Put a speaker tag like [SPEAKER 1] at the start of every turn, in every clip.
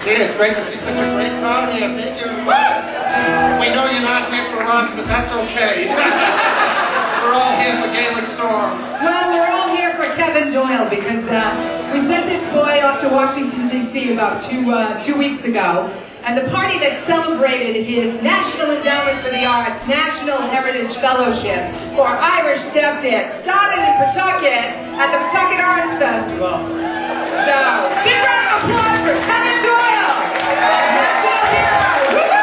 [SPEAKER 1] Gee, it's great to see such a great crowd here. Thank you. We know you're not here for us, but that's okay. We're all here for Gaelic Storm.
[SPEAKER 2] Well, we're all here for Kevin Doyle because we sent this boy off to Washington, D.C. about two weeks ago. And the party that celebrated his National Endowment for the Arts, National Heritage Fellowship for Irish Step Dance started in Pawtucket at the Pawtucket Arts Festival. So, big round of applause for Kevin Doyle, national hero. Woo-hoo!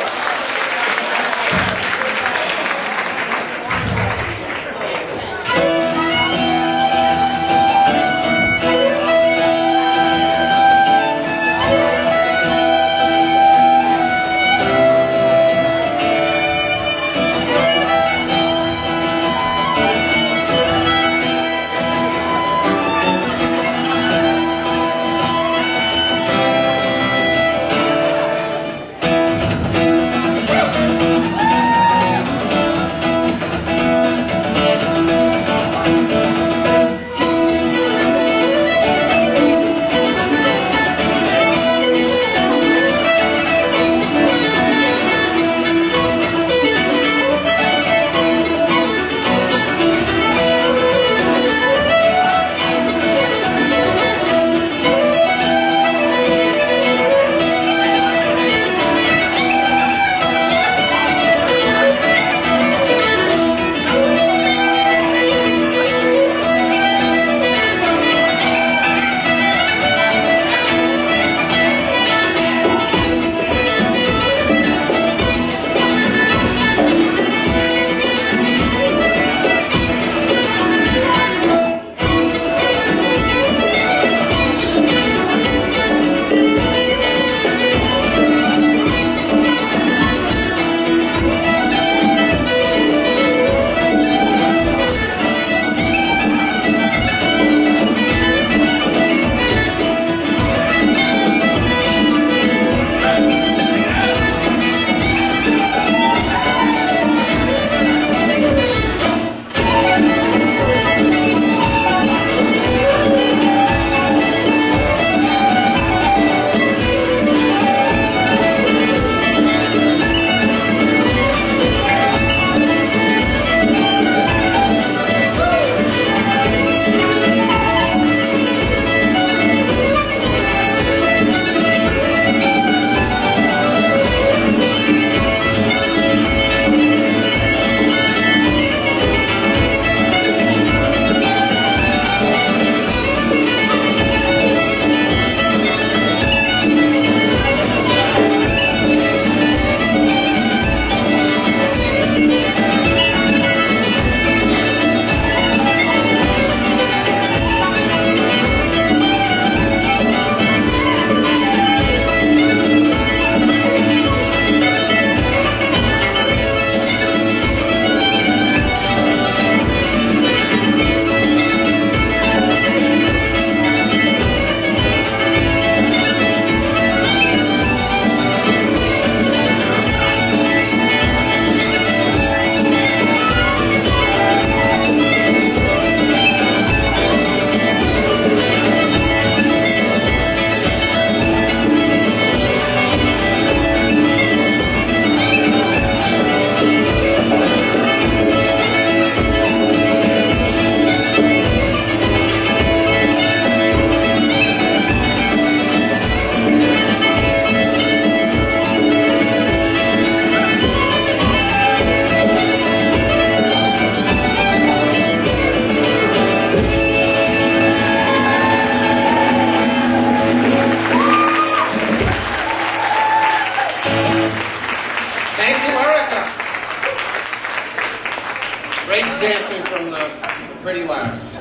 [SPEAKER 1] Dancing from the Pretty Lass.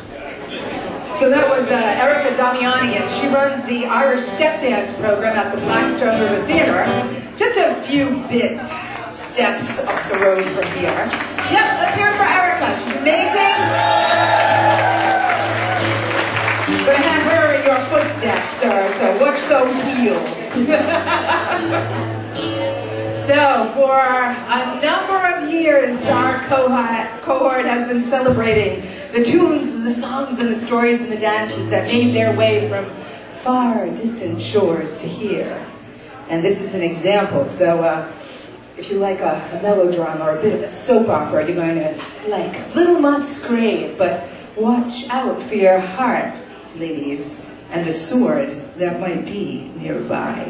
[SPEAKER 2] So that was Erica Damiani, and she runs the Irish Step Dance program at the Blackstone River Theatre. Just a few bit steps up the road from here. Yep, let's hear it for Erica. She's amazing. I'm going to have her in your footsteps, sir, so watch those heels. So, for a number of years, our cohort has been celebrating the tunes and the songs and the stories and the dances that made their way from far distant shores to here. And this is an example. So if you like a melodrama or a bit of a soap opera, you're going to like Little Musgrave. But watch out for your heart, ladies, and the sword that might be nearby.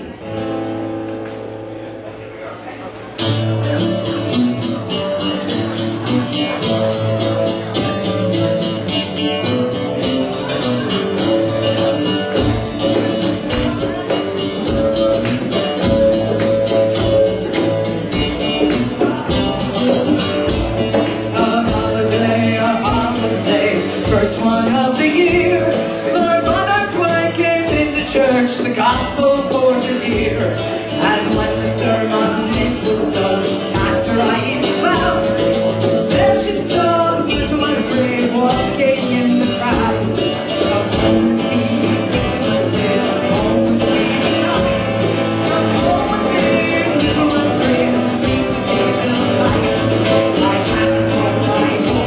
[SPEAKER 3] First one of the year, Lord Monarch's wife came into church, the gospel for to hear. And when the sermon it was done, she passed her eye in the clouds. Then she saw little Musgrave walking in the crowd. From home to be still, home to be night. From home to be little Musgrave, sweet Jesus light. I can't go right home.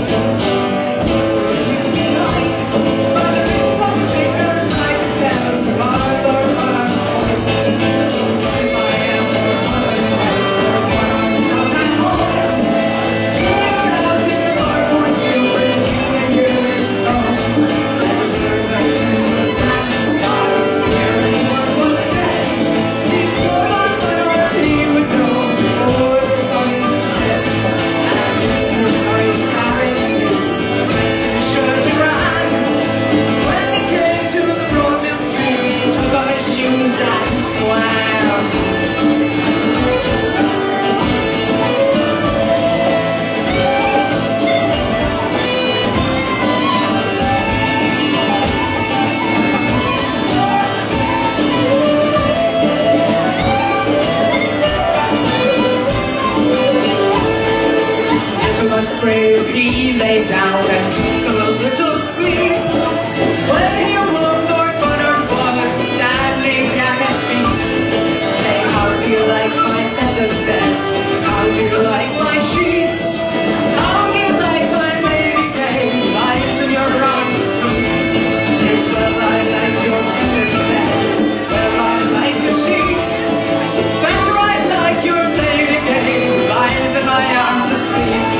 [SPEAKER 3] Musgrave, he lay down and took a little sleep. When he awoke, Lord Monarch was standing at his feet, saying, how do you like my feather bed? How do you like my sheets? How do you like my lady gay lies in your arms asleep? It's well I like your feather bed, well I like your sheets. Better I like your lady gay lies in my arms asleep.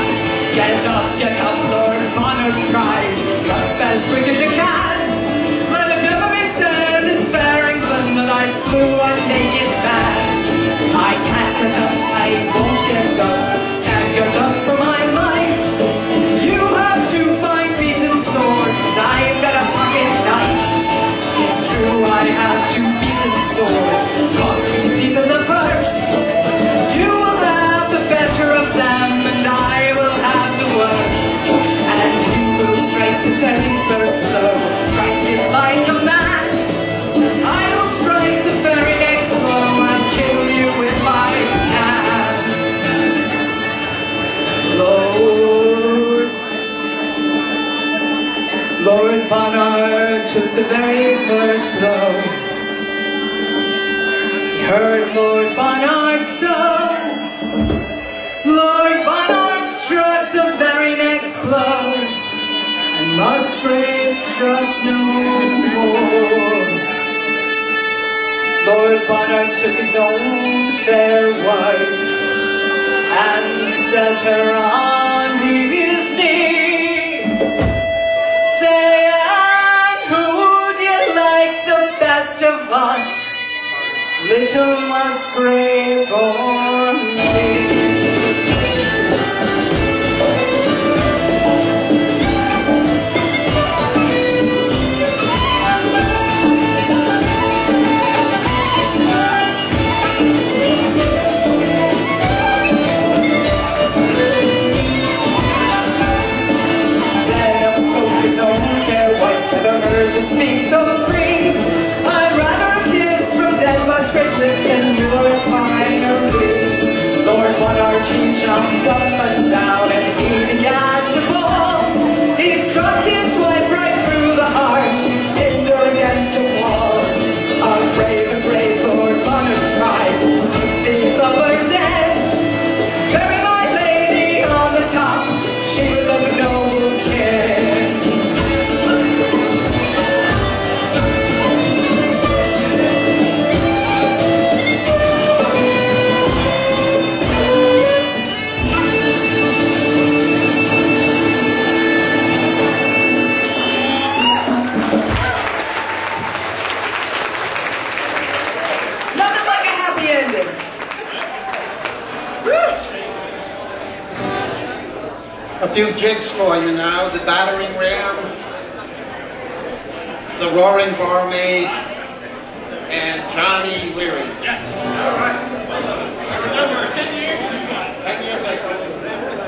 [SPEAKER 3] Get up, Lord Monarch cried, up as quick as you can. Let it never be said in fair England that I slew a naked man. I can't get up, I won't get up, can't get up for my life. You have two fine beaten swords, and I've got a pocket knife. It's true I have two beaten swords, cost me deep in the purse. You will have the better of them, and I will have the worse. And you will strike the very first blow, strike it like a man. I will strike the very next blow and kill you with my hand. Lord Monarch took the very first blow. He heard Lord Monarch so. Lord Monarch struck the very next blow, and Musgrave struck no more. Lord Monarch took his own fair wife and set her on his knee, saying, who do you like the best of us, little Musgrave or me? To speak so free, I'd rather a kiss from dead Musgrave's lips than your finery. Lord Monarch jumped up and down and he began to bawl. He struck his wife right through the heart, pinned her against a wall. A brave Lord Monarch cried, these lovers end. Bury my lady on the top, she was of noble kin.
[SPEAKER 1] A few jigs for you now. The Battering Ram, the Roaring Barmaid, and Johnny Leary.
[SPEAKER 4] Yes. All right. I remember 10 years.
[SPEAKER 1] 10 years I told you.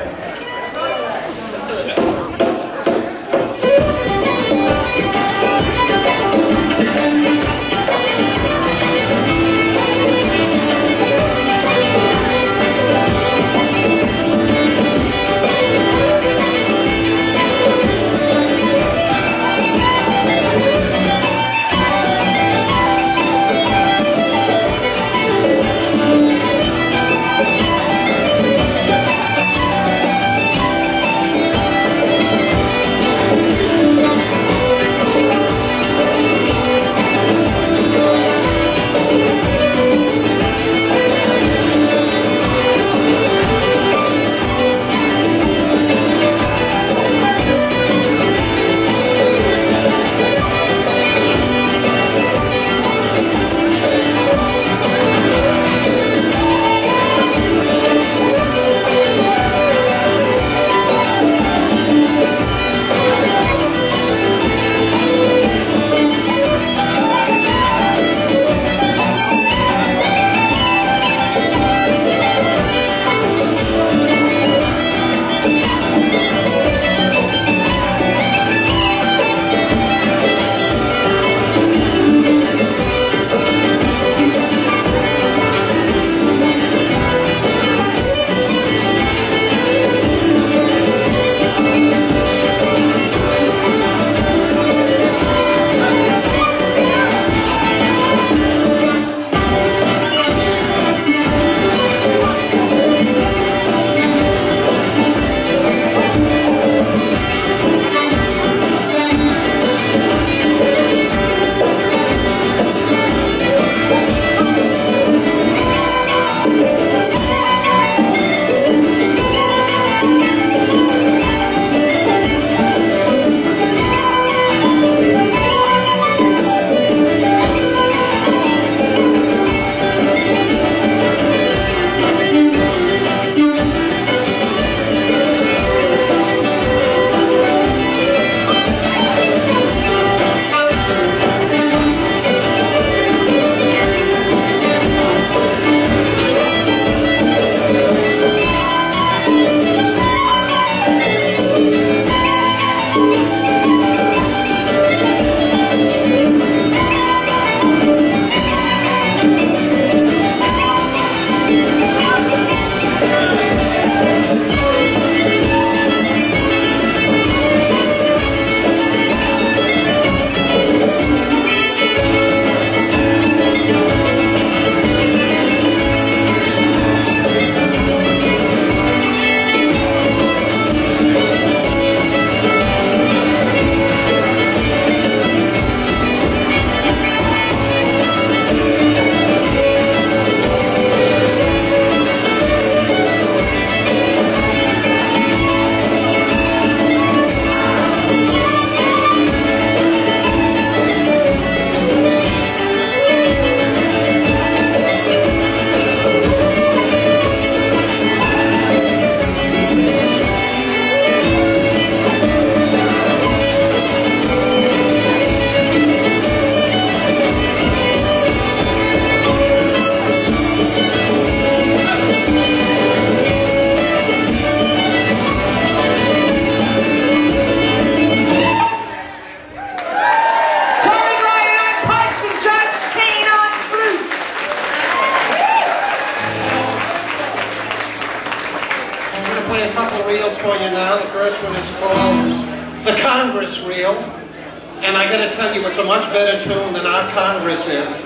[SPEAKER 1] for you now. The first one is called The Congress Reel. And I gotta tell you, it's a much better tune than our Congress is.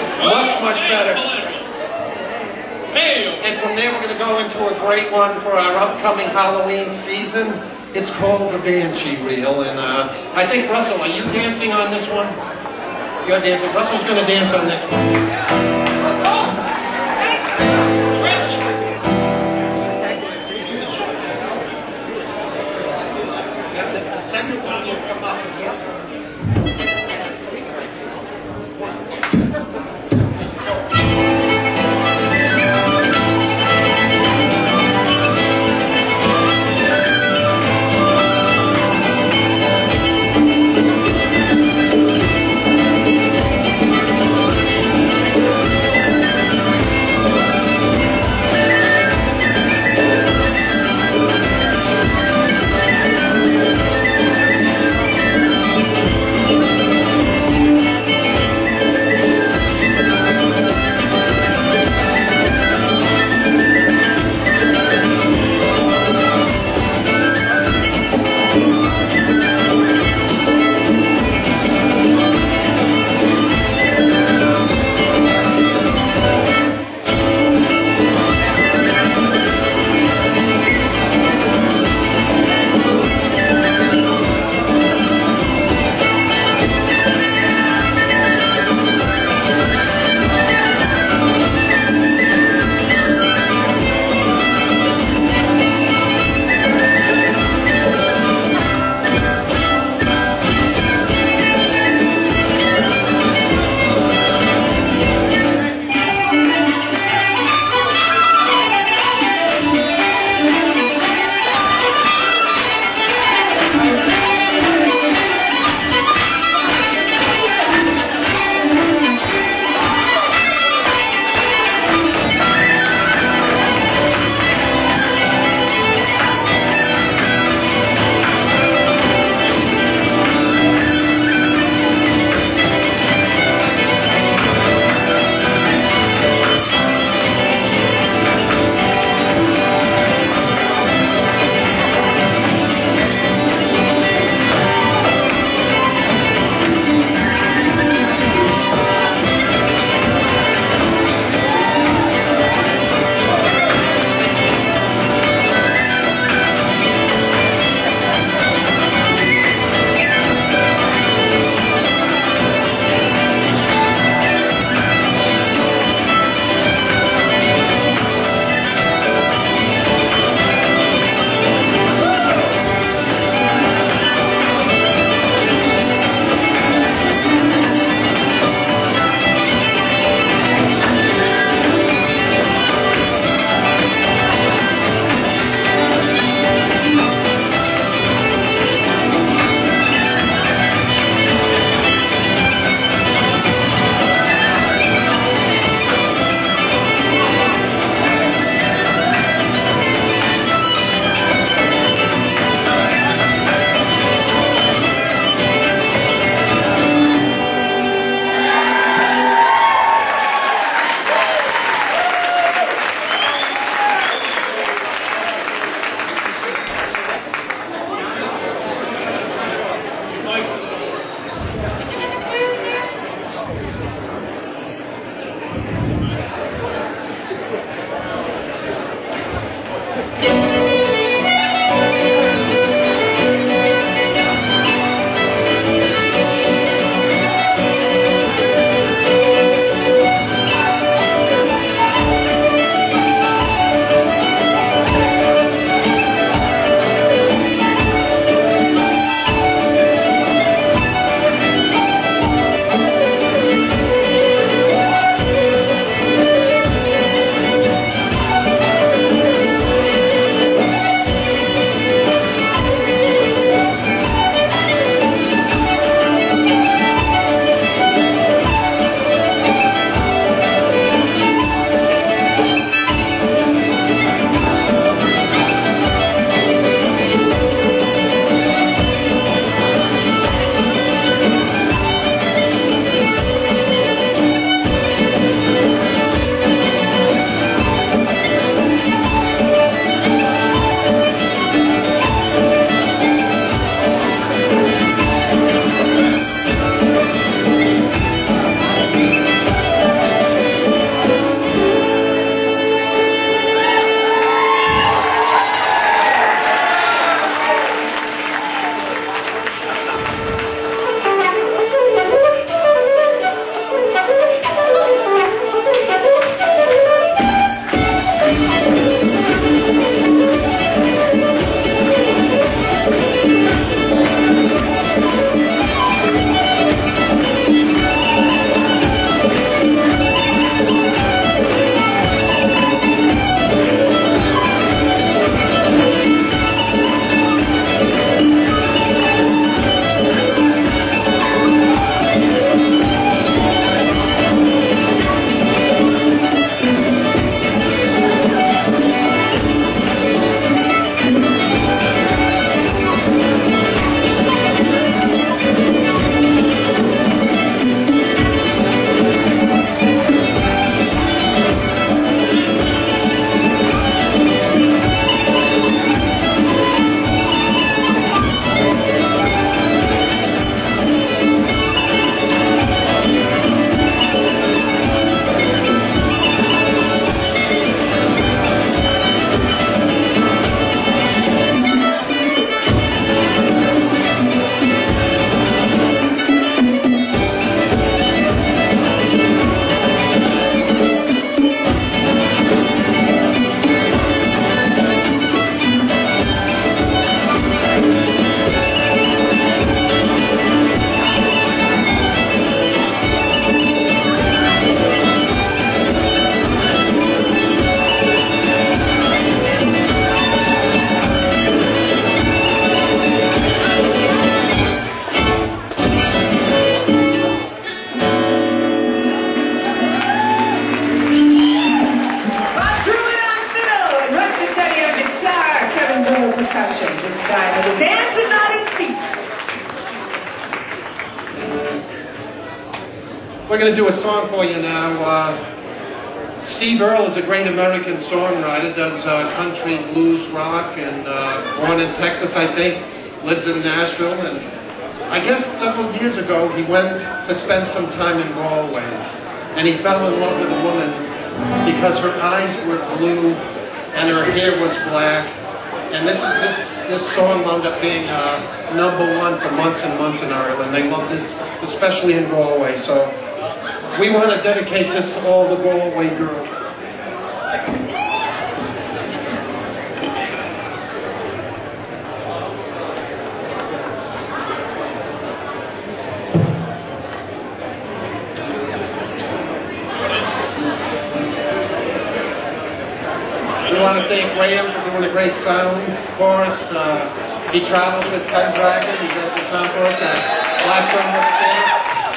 [SPEAKER 1] Much better. And from there we're gonna go into a great one for our upcoming Halloween season. It's called The Banshee Reel. And I think, Russell, are you dancing on this one? You're dancing. Russell's gonna dance on this one. Second time you'll come up with this.
[SPEAKER 2] percussion. This guy with his hands and not his feet.
[SPEAKER 1] We're going to do a song for you now. Steve Earle is a great American songwriter, does country, blues, rock, and born in Texas, I think, lives in Nashville, and I guess several years ago he went to spend some time in Galway, and he fell in love with a woman because her eyes were blue and her hair was black, and this song wound up being #1 for months and months in Ireland. They loved this, especially in Galway, so we want to dedicate this to all the Galway girls. We want to thank Graham for doing a great sound for us. He travels with Pendragon. He does the sound for us at Black Stone River Theater.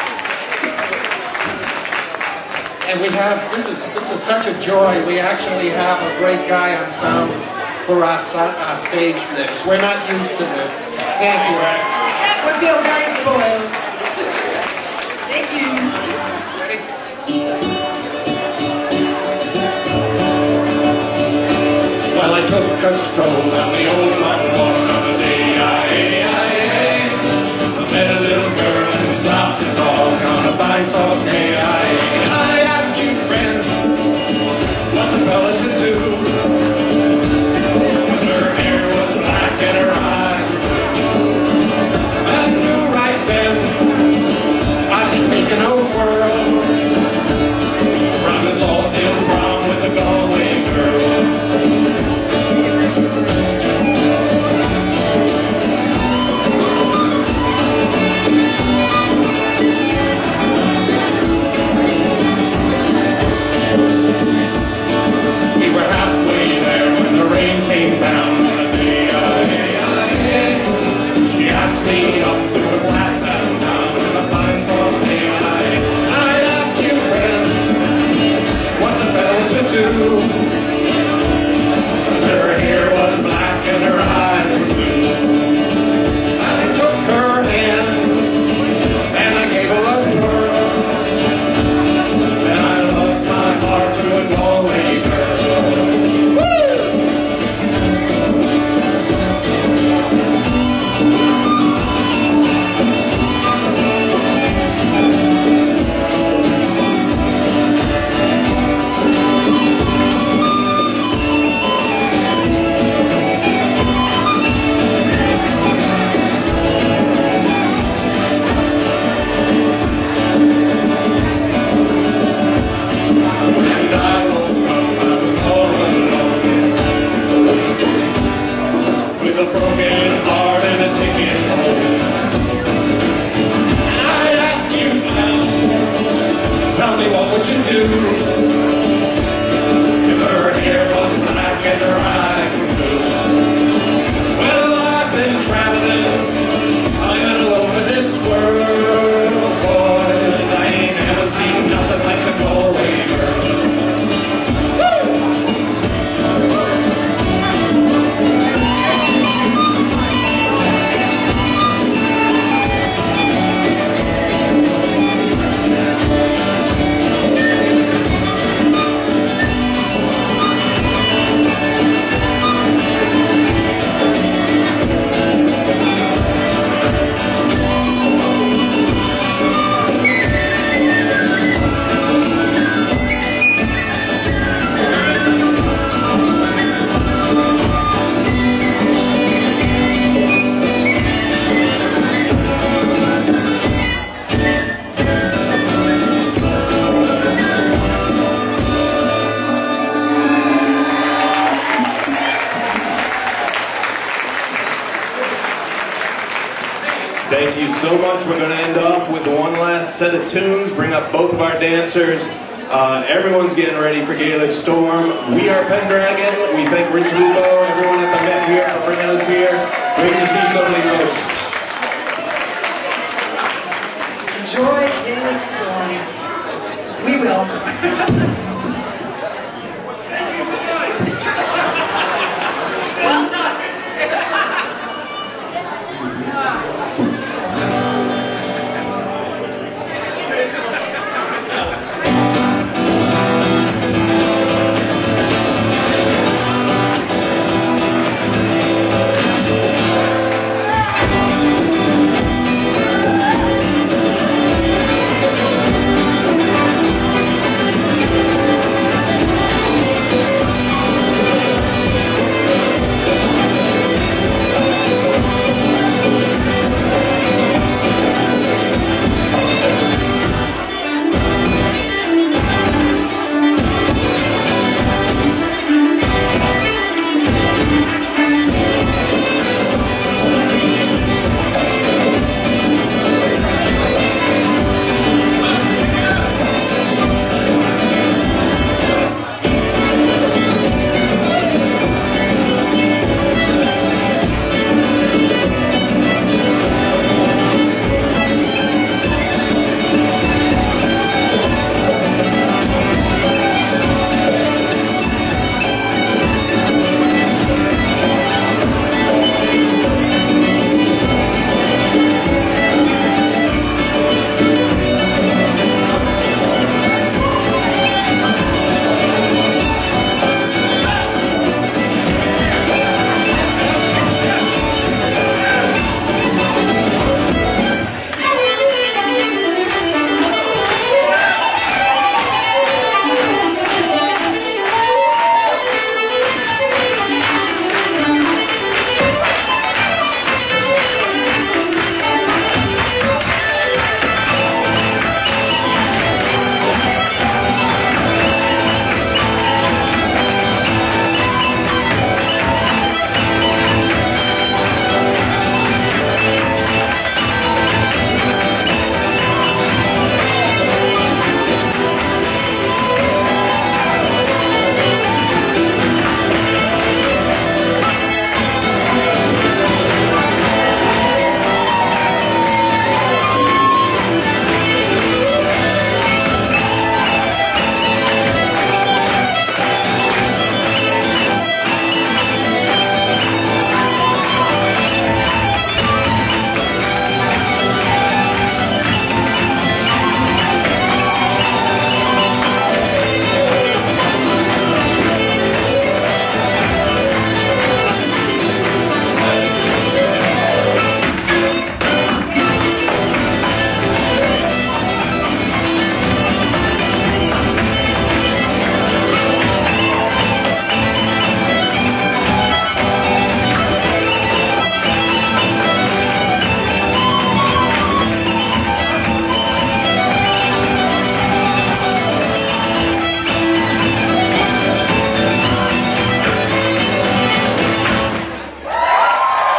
[SPEAKER 1] And we have, this is such a joy. We actually have a great guy on sound for our stage mix. We're not used to this. Thank you.
[SPEAKER 2] We feel very spoiled. Thank you.
[SPEAKER 1] Well, I took a stroll down the old platform of the D-I-A-I-A. I met a little girl and stopped and all gonna find some K-I-A. I asked you, friend. too. Her hair was black and her eyes were blue. Well, I've been traveling, I'm all over this world, boys. I ain't never seen nothing like the Galway girl.
[SPEAKER 5] Thank you so much. We're going to end off with one last set of tunes, bring up both of our dancers. Everyone's getting ready for Gaelic Storm. We are Pendragon. We thank Rich Lupo, everyone at the Met here for bringing us here. Great to see so many folks.
[SPEAKER 2] Enjoy Gaelic Storm. We will. Well done.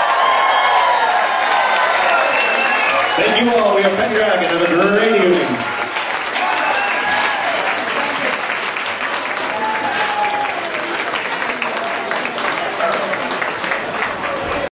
[SPEAKER 5] Thank you all. We are Pendragon. Have a great evening.